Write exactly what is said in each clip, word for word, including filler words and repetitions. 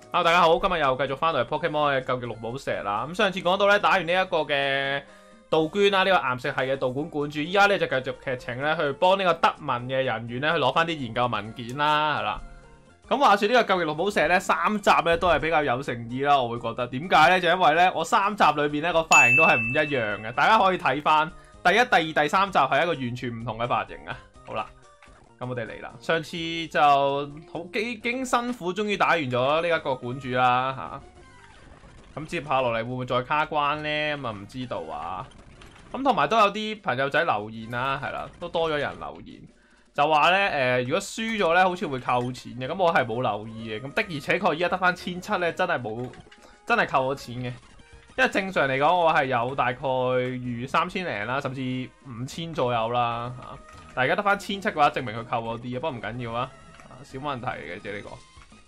Hello 大家好，今日又繼續翻到嚟 Pokemon 嘅究極綠寶石啦。咁上次講到咧，打完呢一個嘅杜鵑啦，呢、這個岩石系嘅道館館主，依家咧就繼續劇情咧去幫呢個德文嘅人員咧去攞翻啲研究文件啦，係啦。咁話說呢個究極綠寶石咧，三集咧都係比較有誠意啦，我會覺得點解咧？就因為咧，我三集裏邊咧個髮型都係唔一樣嘅，大家可以睇翻第一、第二、第三集係一個完全唔同嘅髮型啊。好啦，咁我哋嚟啦。上次就好幾經辛苦，終於打完咗呢一個館主啦吓。咁、啊、接下落嚟會唔會再卡關咧？咁啊唔知道啊。咁同埋都有啲朋友仔留言啦，係啦，都多咗人留言。就話咧，誒、呃，如果輸咗咧，好似會扣錢嘅。咁我係冇留意嘅。咁的而且確，依家得翻千七咧，真係冇，真係扣咗錢嘅。因為正常嚟講，我係有大概預三千零啦，甚至五千左右啦嚇。但係而家得翻千七嘅話，證明佢扣咗啲，不過唔緊要啊，小問題嘅啫呢個。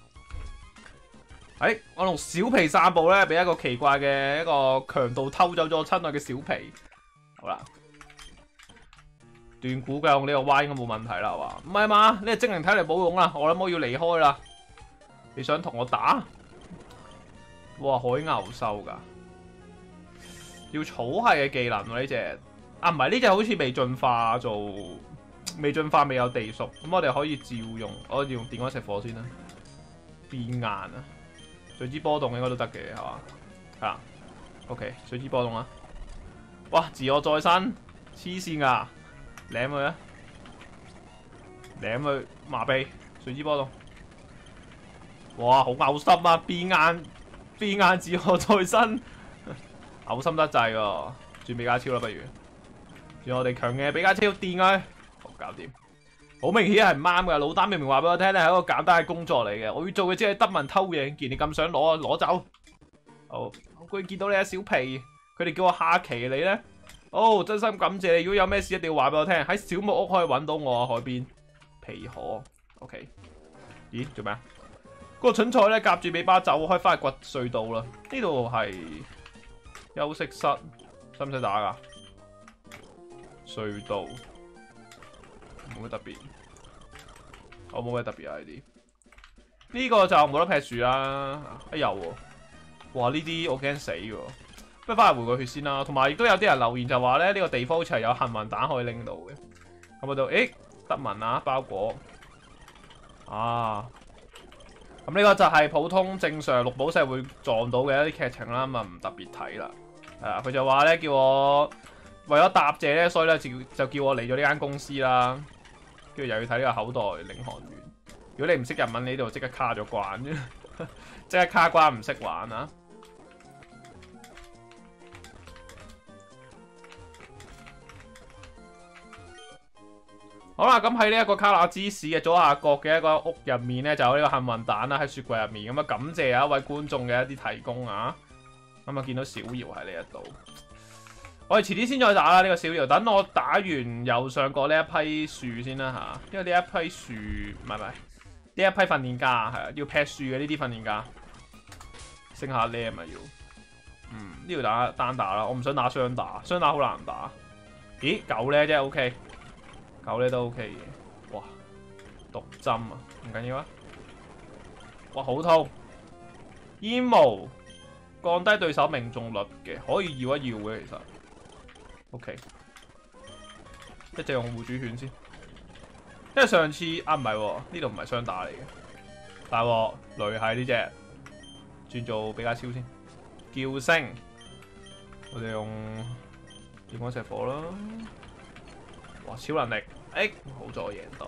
誒、欸，我同小皮散步咧，俾一個奇怪嘅一個強盜偷走咗親愛嘅小皮。好啦。斷估計用呢個 Y 應該冇問題啦，係嘛？唔係嘛？呢個精靈體嚟冇用啦，我諗我要離開啦。你想同我打？哇，海牛獸噶，要草系嘅技能喎呢隻。啊，唔係呢隻好似未進化做，未進化未有地屬，咁我哋可以照用，我哋用電光石火先啦。變硬啊！水之波動應該都得嘅，係嘛？係啦 ，OK， 水之波動啊！哇，自我再生，黐線噶！舐佢啊！舐佢麻痹，水之波動。哇，好嘔心啊！變硬，變硬自我再生，嘔心得滯喎。轉比加超啦，不如轉我哋強嘅比加超電佢，好搞掂。好明顯係唔啱嘅，老丹明明話俾我聽咧，係一個簡單嘅工作嚟嘅。我要做嘅只係德文偷嘢，既然你咁想攞啊，攞走。好，我居然見到你啊，小皮，佢哋叫我下期你咧。哦，真心感謝你！如果有咩事一定要話俾我聽，喺小木屋可以揾到我啊，海邊皮河。OK， 咦，做咩啊？嗰、那個蠢材咧夾住尾巴走，開翻去掘隧道啦。呢度係休息室，使唔使打噶？隧道冇咩特別，我冇咩特別啊呢啲。呢、這個就冇得劈樹啦。哎有喎，哇呢啲我驚死喎。不如翻嚟回個血先啦，同埋亦都有啲人留言就話咧，呢、這個地方好似係有幸運蛋可以拎到嘅。咁我就誒德文啊包裹啊，咁呢個就係普通正常綠寶石會撞到嘅一啲劇情啦，咁啊唔特別睇啦。係啊，佢就話咧叫我為咗答謝咧，所以咧就就叫我嚟咗呢間公司啦。跟住又要睇呢個口袋領航員。如果你唔識日文，你呢度即刻卡咗關，即刻卡關唔識玩啊！好啦，咁喺呢一個卡納芝士嘅左下角嘅一個屋入面咧，就有呢個幸運蛋啦喺雪櫃入面。咁啊，感謝有一位觀眾嘅一啲提供啊。咁啊，見到小瑤喺呢一度，我哋遲啲先再打啦。呢、這個小瑤，等我打完右上角呢一批樹先啦吓，因為呢一批樹唔係唔係呢一批訓練家係啊，要劈樹嘅呢啲訓練家，升下 level 啊要。嗯，呢度打單打啦，我唔想打雙打，雙打好難打。咦，狗咧啫 ，OK。狗咧都 OK 嘅，哇！毒針啊，唔緊要啊！哇，好痛！煙霧降低對手命中率嘅，可以要一要嘅其實。OK， 一隻用護主犬先，因為上次啊唔係，呢度唔係雙打嚟嘅，大鑊雷係呢隻，轉做比加超先。叫聲，我哋用電光石火啦。哇！超能力，誒，好在我贏到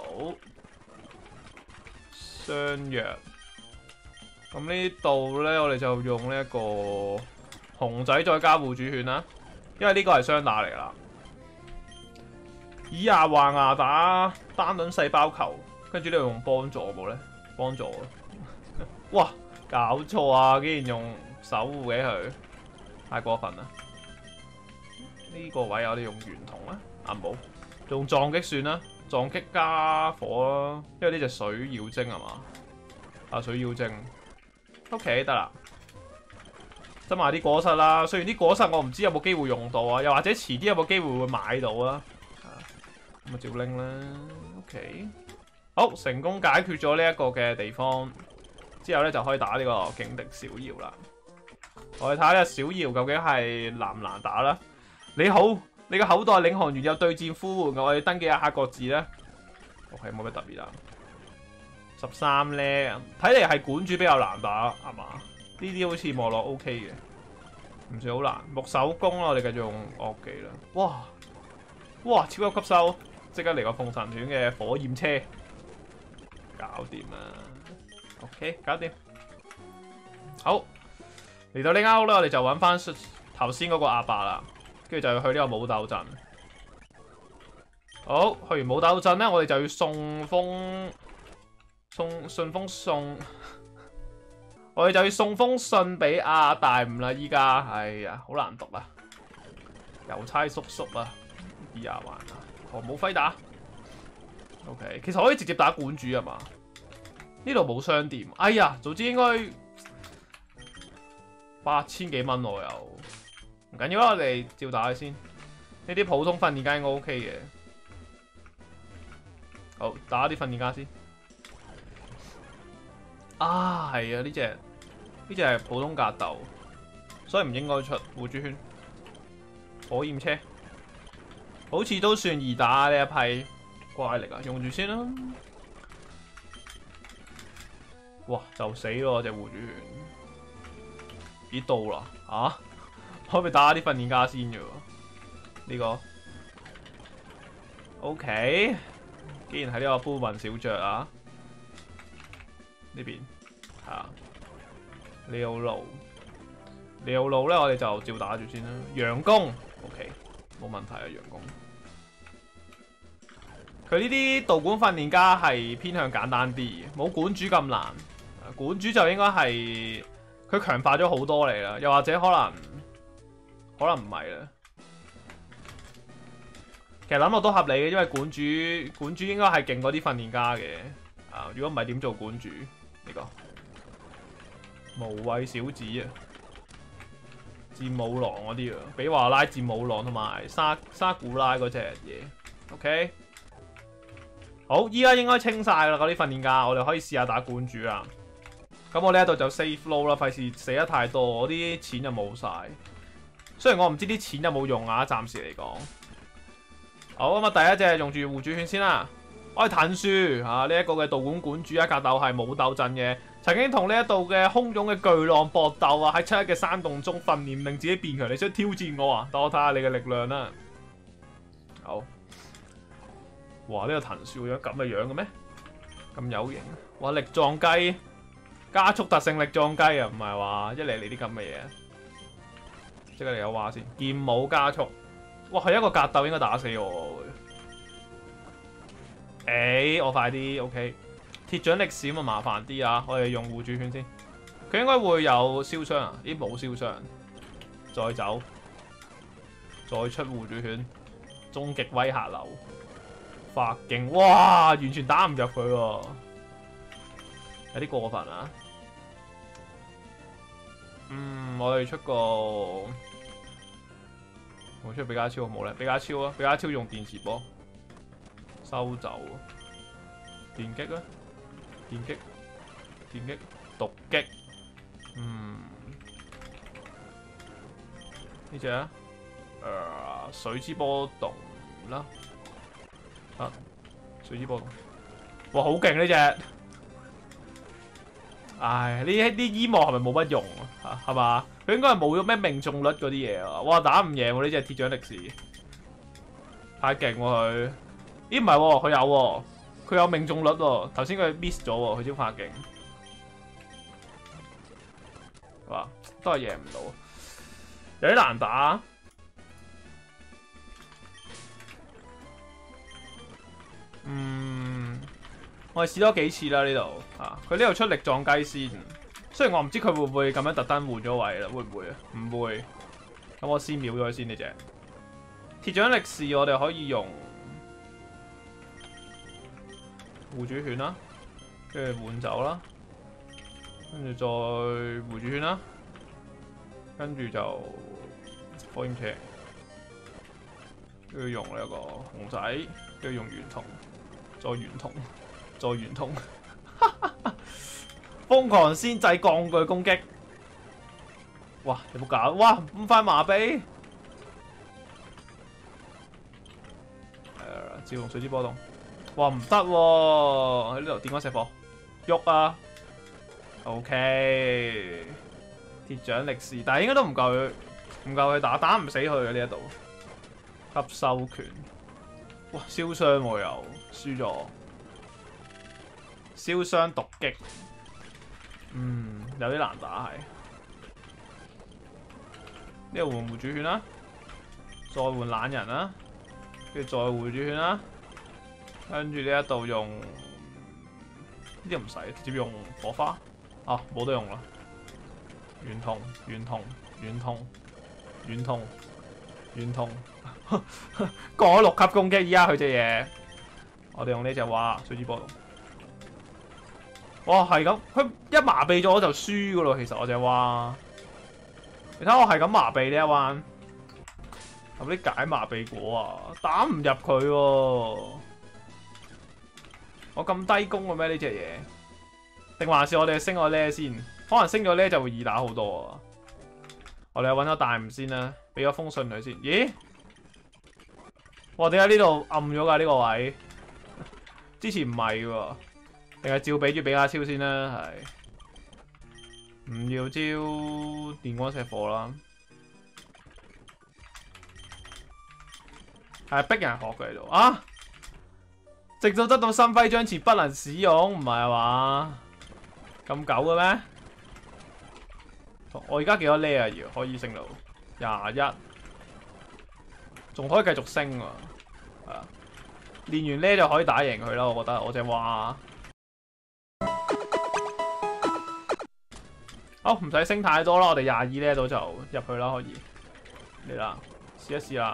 相約。咁呢度咧，我哋就用呢一個熊仔再加護主犬啦，因為呢個係雙打嚟啦。以牙還牙打單輪細胞球，跟住呢度用幫助冇咧？幫助哇！搞錯啊！竟然用守護嘅佢，太過分啦！呢、這個位我哋用圓筒啦，啊冇。用撞擊算啦，撞擊加火啦，因為呢隻水妖精係嘛？啊水妖精 ，OK 得啦，執埋啲果實啦。雖然啲果實我唔知有冇機會用到啊，又或者遲啲有冇機會會買到啊。咁啊照拎啦 ，OK， 好成功解決咗呢一個嘅地方。 之後咧就可以打呢個警笛小遙啦。我哋睇下呢個小遙究竟係難唔難打啦。你好，你個口袋領航員有對戰呼喚，我哋登記一下各自咧。OK， 冇乜特別啦。十三咧，睇嚟係館主比較難打，係嘛？呢啲好似望落 OK 嘅，唔算好難。木手工啦，我哋繼續用樂技啦。哇哇，超級吸收，即刻嚟個鳳神犬嘅火焰車，搞掂啦。OK， 搞掂。好，嚟到呢間屋咧，我哋就揾翻頭先嗰個阿伯啦，跟住就要去呢個武鬥陣。好，去完武鬥陣咧，我哋就要送封送順豐送，我哋就要送封信俾阿大吳啦。依家，哎呀，好難讀啊！郵差叔叔啊，二廿萬啊，哦冇揮打。OK， 其實可以直接打館主啊嘛。呢度冇商店，哎呀，早知應該八千幾蚊我又唔緊要啦，我哋照打佢先。呢啲普通訓練家應該 OK 嘅。好，打啲訓練家先。啊，係啊，呢隻呢隻係普通格鬥，所以唔應該出護主圈。火焰車好似都算易打呢一批怪力啊，用住先啦。哇，就死咯隻護主圈，咦到啦啊！可唔可以打啲訓練家先嘅喎？呢、這個 OK。既然係呢個呼雲小雀啊，呢邊係啊，利奧路，利奧路咧，我哋就照打住先啦。佯攻 OK， 冇問題啊，佯攻。佢呢啲道館訓練家係偏向簡單啲，冇館主咁難。館主就應該係佢強化咗好多嚟啦，又或者可能可能唔係啦。其實諗落都合理嘅，因為館主館主應該係勁過啲訓練家嘅。啊，如果唔係點做館主呢、這個？無畏小子啊，戰武狼嗰啲啊，比華拉戰武狼同埋沙沙古拉嗰隻嘢。OK， 好，依家應該清晒啦嗰啲訓練家，我哋可以試下打館主啦。咁我呢一度就 save low 啦，費事死得太多，我啲錢就冇晒。雖然我唔知啲錢有冇用啊，暫時嚟講。好咁啊！第一隻用住護主圈先啦。我係坦書啊，呢、這、一個嘅道館館主啊，格鬥係武鬥陣嘅，曾經同呢一度嘅洶湧嘅巨浪搏鬥啊，喺七一嘅山洞中訓練，令自己變強。你想挑戰我啊？等我睇下你嘅力量啦。好，哇！呢、這個坦書樣咁嘅樣嘅咩？咁有型！哇！力撞雞，加速特性力撞雞啊！唔係話一嚟嚟啲咁嘅嘢，即刻嚟有話先。劍舞加速。哇，係一個格鬥應該打死我會。誒、欸，我快啲 ，OK。鐵掌歷史咁啊麻煩啲啊，我哋用護主圈先。佢應該會有燒傷啊，咦冇燒傷。再走，再出護主圈，終極威嚇流，發勁，哇，完全打唔入佢喎，有啲過分啊。嗯，我哋出個。我出比加超好冇咧，比加超啊，比加超用電磁波收走，電擊啊，電擊，電擊，毒擊，嗯，呢隻啊，誒、呃，水之波動啦，啊，水之波動，哇，好勁呢隻，唉，呢啲醫幕係咪冇乜用啊？係嘛？佢應該係冇咗咩命中率嗰啲嘢啊！哇，打唔贏喎呢隻鐵掌歷史，太勁喎佢！咦唔係喎，佢有喎、啊，佢有命中率喎、啊。頭先佢 miss 咗喎，佢先發勁，哇，都係贏唔到，有啲難打。嗯，我哋試多幾次啦呢度啊！佢呢度出力撞雞先。雖然我唔知佢會唔會咁樣特登換咗位啦，會唔會啊？唔會。咁我先秒咗佢先呢隻。鐵掌歷史我哋可以用護主圈啦，跟住換走啦，跟住再護主圈啦，跟住就火焰車，跟住用呢一個熊仔，跟住用圓筒，再圓筒，再圓筒。 瘋狂先制鋼具攻擊。哇！有冇搞？哇！咁快麻痹。係啊，照用水之波動。哇！唔得喎，喺呢度電光石火，喐啊 ！OK， 鐵掌力士，但係應該都唔夠佢，唔夠佢打，打唔死佢嘅呢一度。吸收拳。哇！燒傷喎又輸咗。燒傷毒擊。嗯，有啲難打係。呢度換護主犬啦，再換懶人啦，跟住再換護主犬啦，跟住呢一度用呢啲唔使，直接用火花。啊，冇得用啦。圓筒、圓筒、圓筒、圓筒、圓筒，過咗六級攻擊，依家佢隻嘢，我哋用呢隻蛙水之波動。哇，係咁，佢一麻痹咗就輸噶咯。其實我隻蛙，你睇我係咁麻痹呢一彎，有啲解麻痹果啊，打唔入佢喎。我咁低攻嘅咩呢隻嘢？定還是我哋升個呢先？可能升咗呢就會易打好多啊。我哋揾咗大吳先啦，俾咗封信佢先。咦？哇！點解呢度暗咗㗎呢個位？之前唔係喎。定係照俾住比亞超先啦，係唔要招電光石火啦，係逼人學嘅喺度啊！直到得到新徽章前不能使用，唔係啊嘛？咁久嘅咩？我而家幾多 level 啊？要可以升到廿一，仲可以繼續升喎，係啊！練完呢就可以打贏佢啦，我覺得我隻蛙。好，唔使升太多啦，我哋廿二呢度就入去啦，可以嚟啦，試一試啦。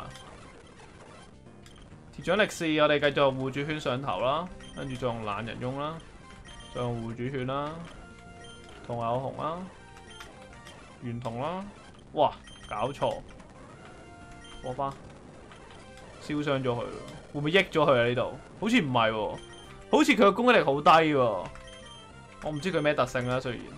鐵掌力士，我哋繼續護主圈上頭啦，跟住再用懶人翁啦，再用護主圈啦，銅牛紅啦，圓銅啦，哇，搞錯，火花燒傷咗佢，會唔會益咗佢啊？呢度好似唔係喎，好似佢嘅攻擊力好低喎，我唔知佢咩特性啦，雖然。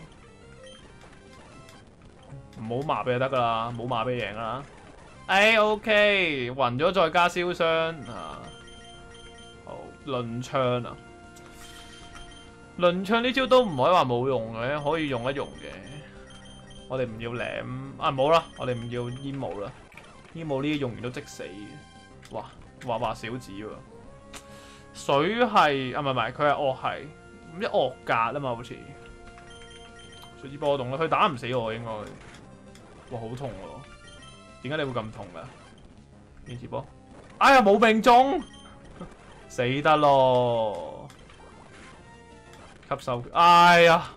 唔好麻痹就得噶啦，冇麻痹贏啦。哎 ，OK， 暈咗再加燒傷啊！好，輪槍啊！輪槍呢招都唔可以話冇用嘅，可以用一用嘅。我哋唔要舐啊，冇啦，我哋唔要煙霧啦。煙霧呢啲用完都即死嘅。哇，滑滑小子喎！水係啊，唔係唔係，佢係惡係，唔知惡格啊嘛，好似水之波動啦，佢打唔死我應該。哇，好痛喎！點解你會咁痛噶？電磁波，哎呀，冇命中，死得咯！吸收，哎呀，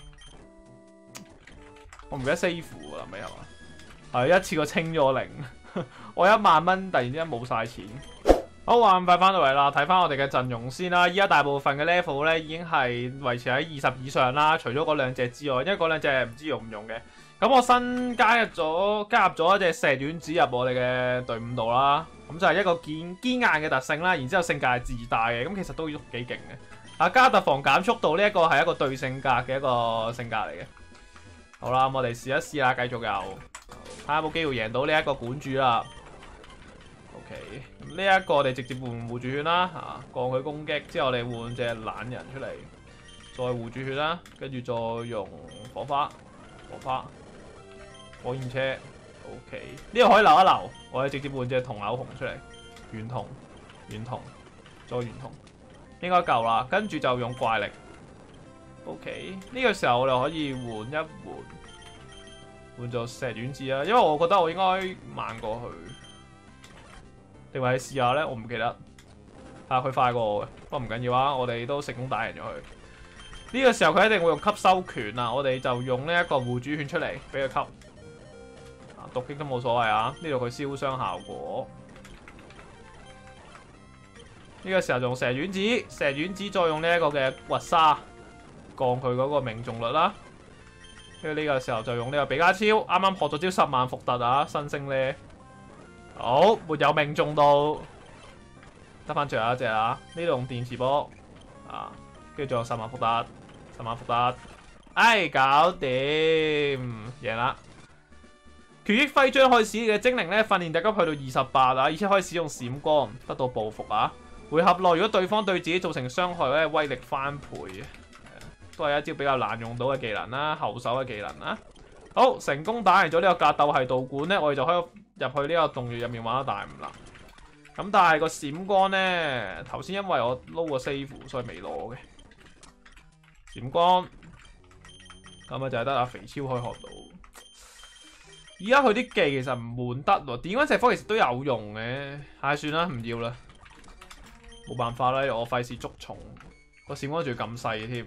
我唔記得 save 啦，咪係嘛？係一次過清咗零，我一萬蚊突然之間冇晒錢。好，話咁快翻到嚟啦，睇翻我哋嘅陣容先啦。依家大部分嘅 level 咧已經係維持喺二十以上啦，除咗嗰兩隻之外，因為嗰兩隻唔知用唔用嘅。咁我新加入咗加入咗一隻石丸子入我哋嘅隊伍度啦，咁就係一個堅堅硬嘅特性啦，然之後性格係自大嘅，咁其實都幾勁嘅。啊，加特防減速度呢一個係一個對性格嘅一個性格嚟嘅。好啦，咁我哋試一試啦，繼續又睇下有冇機會贏到呢一個管主啦。OK， 咁呢一個我哋直接換護主圈啦，嚇降佢攻擊之後，我哋換隻懶人出嚟，再護主圈啦，跟住再用火花，火花。火焰車 ，OK， 呢個可以留一留，我哋直接換隻銅牛紅出嚟，圓銅，圓銅，再圓銅，應該夠啦。跟住就用怪力 ，OK， 呢個時候我哋可以換一換，換做石丸子啦，因為我覺得我應該慢過去，定係試下咧？我唔記得，啊佢快過我嘅，不過唔緊要啊，我哋都成功打贏咗佢。呢個時候佢一定會用吸收拳啊，我哋就用呢一個護主圈出嚟俾佢吸。毒擊都冇所謂啊！呢度佢燒傷效果，呢、這個時候就用石丸子，石丸子再用呢一個嘅核沙降佢嗰個命中率啦。跟住呢個時候就用呢個比加超，啱啱學咗招十萬伏特啊，新星呢，好沒有命中到，得翻最後一隻啊！呢度用電磁波啊，跟住仲有十萬伏特，十萬伏特， 唉，搞掂，贏啦！權益徽章可以使嘅精靈咧，訓練等級去到二十八啊，而且可以使用閃光，得到報復啊！回合內如果對方對自己造成傷害咧，威力翻倍啊！都係一招比較難用到嘅技能啦，後手嘅技能啦。好，成功打贏咗呢個格鬥系道館咧，我哋就可以入去呢個洞穴入面玩到大五啦。咁但係個閃光咧，頭先因為我撈個 save， 所以未攞嘅閃光。咁啊就係得阿肥超可以學到。而家佢啲技其實唔悶得喎，電光石火其實都有用嘅。唉，算啦，唔要啦，冇辦法啦，我費事捉蟲。個閃光仲要咁細添。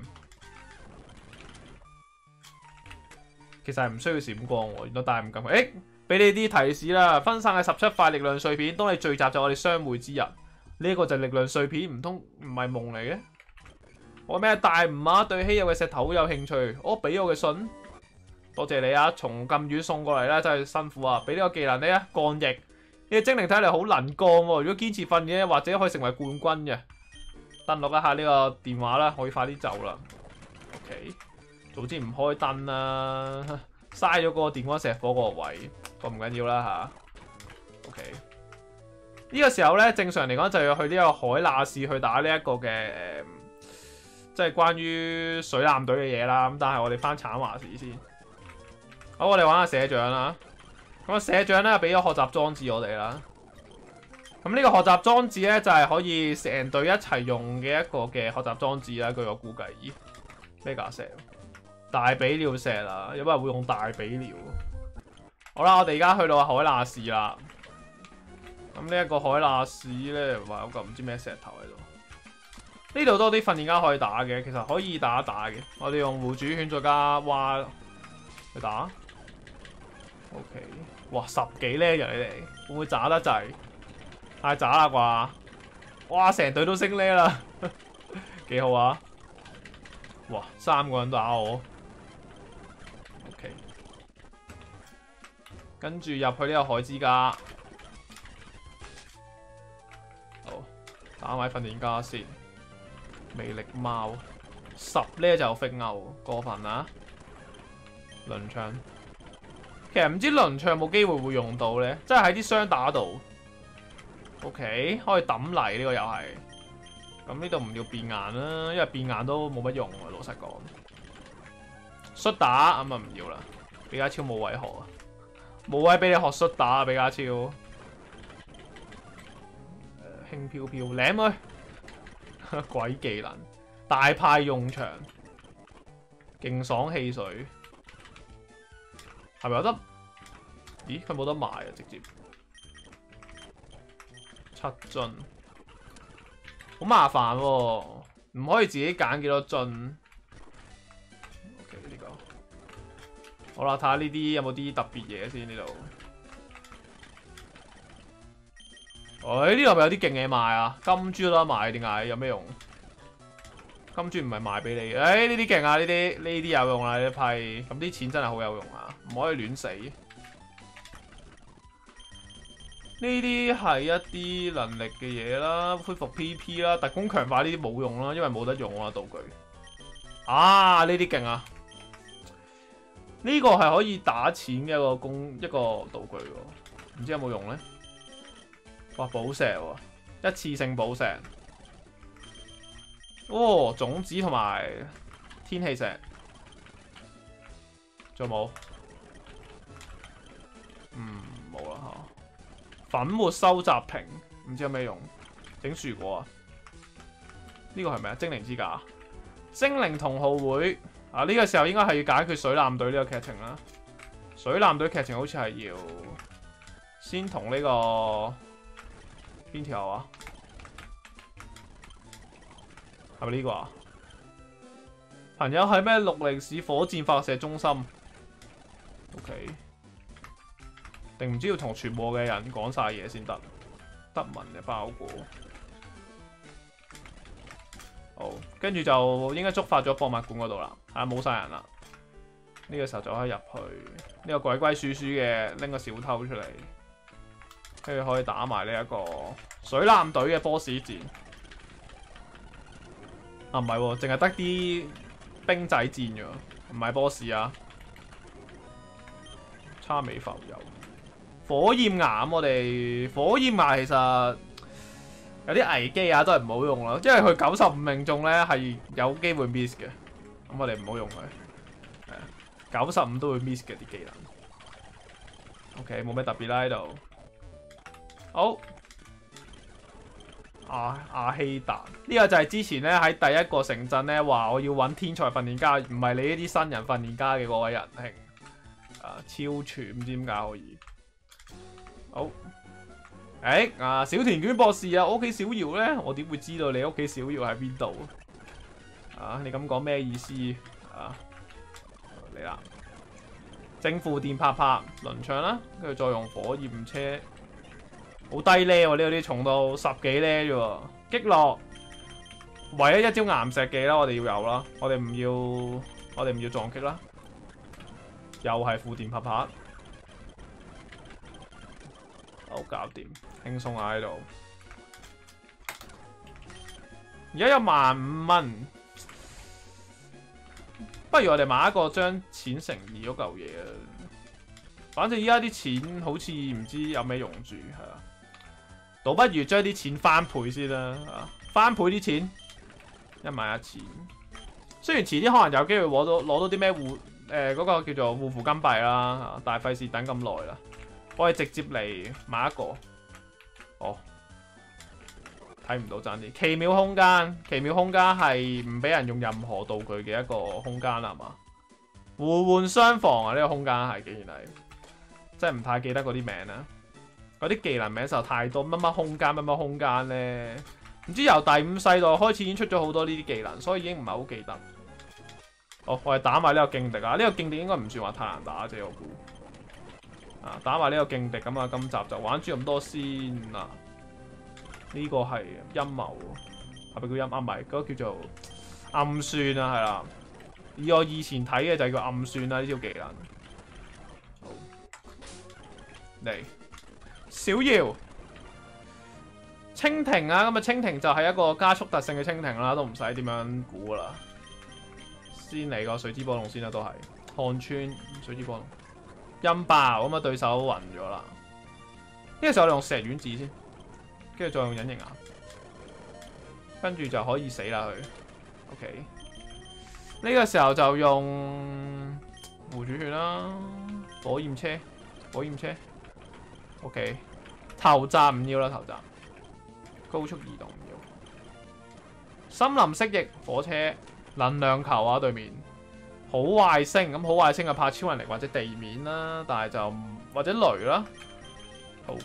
其實係唔需要閃光喎，原來帶唔緊。誒，俾你啲提示啦，分散嘅十七塊力量碎片，當你聚集就我哋相會之日。呢、這、一個就係力量碎片，唔通唔係夢嚟嘅？我咩大吳啊？對稀有嘅石頭好有興趣。我、哦、俾我嘅信，多謝你啊！從咁遠送過嚟啦，真係辛苦啊！俾呢個技能你啊，幹翼。呢、這個精靈睇嚟好能幹喎，如果堅持訓練，或者可以成為冠軍嘅。登錄一下呢個電話啦，可以快啲走啦。OK。早知唔開燈啦，嘥咗嗰個電光石火嗰個位，咁唔緊要啦吓。OK，呢個時候咧，正常嚟講就要去呢個海納士去打呢一個嘅，誒，即係關於水艦隊嘅嘢啦。咁但係我哋翻橙華士先。好，我哋玩下社長啦。咁啊，社長咧俾咗學習裝置我哋啦。咁呢個學習裝置咧就係可以成隊一齊用嘅一個嘅學習裝置啦。據我估計，咦，咩架石？大比料石啦，有冇人會用大比料？好啦，我哋而家去到海納士啦。咁呢一個海納士咧，話有個唔知咩石頭喺度。呢度多啲訓練家可以打嘅，其實可以打一打嘅。我哋用護主犬再加蛙去打。OK， 哇，十幾叻嘅你哋，會唔會渣得滯？太渣啦啩！哇，成隊都升叻啦，幾好啊！哇，三個人打我。跟住入去呢個海之家，好打埋訓練家先。魅力貓十呢就飛牛過分啦。輪槍其實唔知輪槍有冇機會會用到咧，即係喺啲雙打度。OK， 可以抌泥呢個又係。咁呢度唔要變硬啦，因為變硬都冇乜用啊。老實講，摔打咁啊唔要啦，比卡超冇位學啊。冇位俾你學摔打啊，比卡超。誒、呃，輕飄飄，舐佢，鬼技能，大派用場，勁爽汽水，係咪有得？咦，佢冇得賣啊，直接七樽，好麻煩喎、啊，唔可以自己揀幾多樽。好啦，睇下呢啲有冇啲特別嘢先呢度。誒，呢度咪有啲勁嘢賣啊？金珠都得賣，點解？有咩用？金珠唔係賣俾你嘅。誒，呢啲勁啊！呢啲呢啲有用啊！呢批咁啲錢真係好有用啊！唔可以亂死。呢啲係一啲能力嘅嘢啦，恢復 P P 啦，特工強化呢啲冇用啦，因為冇得用啊道具。啊，呢啲勁啊！呢個係可以打錢嘅一個工一個道具喎，唔知有冇用咧？哇，寶石喎，一次性寶石。哦，種子同埋天氣石，仲有冇？嗯，冇啦嚇。粉末收集瓶，唔知有咩用？整樹果啊？呢個係咪啊？精靈之架，精靈同好會。啊！呢、這個時候應該係要解決水艦隊呢個劇情啦。水艦隊劇情好似係要先同呢、這個邊條啊？係咪呢個啊？朋友係咩？六零市火箭發射中心。OK， 定唔知要同全部嘅人講晒嘢先得。德文嘅包裹。好，跟住就應該觸發咗博物館嗰度啦，啊冇晒人啦，呢、這個時候就可以入去呢、這個鬼鬼祟祟嘅拎個小偷出嚟，跟住可以打埋呢一個水艦隊嘅 boss 戰。啊唔係喎，淨係得啲兵仔戰啫喎。 唔係 boss 啊，叉尾浮游。火焰牙咁，我哋火焰牙其實有啲危機啊，都係唔好用啦，因為佢九十五命中咧係有機會 miss 嘅，咁我哋唔好用佢。九十五都會 miss 嘅啲技能。OK， 冇咩特別啦喺度。好，阿阿希達呢個就係之前咧喺第一個城鎮咧話我要揾天才訓練家，唔係你呢啲新人訓練家嘅嗰位仁兄。啊，超全唔知點解可以。好，誒、欸、啊，小田卷博士啊，我屋企小遙咧，我點會知道你屋企小遙喺邊度？啊，你咁講咩意思啊？嚟啦，正負電拍拍輪唱啦，跟住再用火焰車，好低呢喎，呢啲重到十幾呢啫喎，擊落，唯一一招岩石技啦，我哋要有啦，我哋唔要，我哋唔要撞擊啦，又係負電拍拍。好，搞掂，輕鬆下喺度。而家有萬五蚊，不如我哋買一個將錢乘二嗰嚿嘢啊！反正依家啲錢好似唔知有咩用住，係啊，倒不如將啲錢翻倍先啦，啊，翻倍啲錢，一買一錢。雖然遲啲可能有機會攞到攞到啲咩護誒嗰個叫做護符金幣啦，但係費事等咁耐啦。我哋直接嚟買一個，哦，睇唔到爭啲。奇妙空間，奇妙空間係唔俾人用任何道具嘅一個空間啦，係嘛？互換雙防啊！呢、這個空間係竟然係，真係唔太記得嗰啲名啦。嗰啲技能名就太多，乜乜空間乜乜空間咧，唔知由第五世代開始已經出咗好多呢啲技能，所以已經唔係好記得。哦，我哋打埋呢個勁敵啊！呢、這個勁敵應該唔算話太難打啫，我估。啊！打埋呢個勁敵咁啊，今集就玩住咁多先啦。呢、這個係陰謀，係咪叫陰啊？唔係，嗰、那個叫做暗算啊，係啦。以我以前睇嘅就叫暗算啦，呢招技能。好，嚟小遙蜻蜓啊！咁啊，蜻蜓就係一個加速特性嘅蜻蜓啦，都唔使點樣估噶啦。先嚟個水之波動先啦，都係看穿水之波動。音爆咁啊！對手暈咗啦。呢個時候我哋用石丸子先，跟住再用隱形牙，跟住就可以死啦佢。OK， 呢個時候就用護主血啦，火焰車，火焰車。OK， 頭襲唔要啦，頭襲。高速移動唔要。森林蜥蜴火車能量球啊，對面。好壞星咁，好壞星就怕超能力或者地面啦，但係就或者雷啦。好，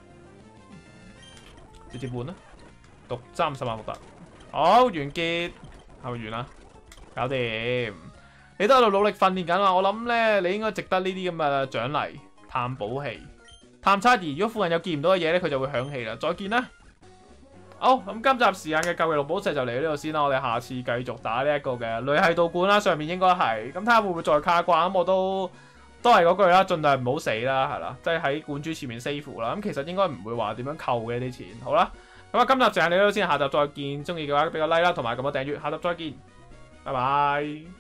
直接換啦，毒針十萬伏特。好，完結，係咪完啦？搞掂。你都喺度努力訓練緊啊！我諗咧，你應該值得呢啲咁嘅獎勵。探寶器、探測儀，如果附近有見唔到嘅嘢咧，佢就會響起啦。再見啦！好，咁今集時間嘅救嘅綠寶石就嚟到呢度先啦，我哋下次繼續打呢一個嘅雷系道館啦，上面應該係，咁睇下會唔會再卡關，咁我都都係嗰句啦，盡量唔好死啦，係啦，即係喺館主前面 save 啦，咁其實應該唔會話點樣扣嘅啲錢，好啦，咁啊今集就係嚟到先，下集再見，中意嘅話俾個 like 啦，同埋撳個訂閱，下集再見，拜拜。